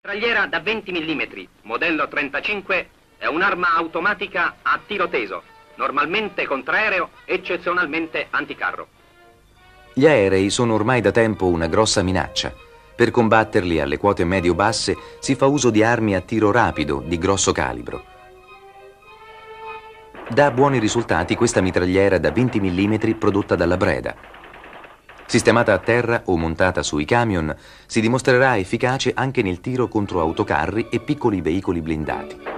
Mitragliera da 20 mm, modello 35, è un'arma automatica a tiro teso, normalmente contraereo, eccezionalmente anticarro. Gli aerei sono ormai da tempo una grossa minaccia. Per combatterli alle quote medio-basse si fa uso di armi a tiro rapido di grosso calibro. Dà buoni risultati questa mitragliera da 20 mm prodotta dalla Breda. Sistemata a terra o montata sui camion, si dimostrerà efficace anche nel tiro contro autocarri e piccoli veicoli blindati.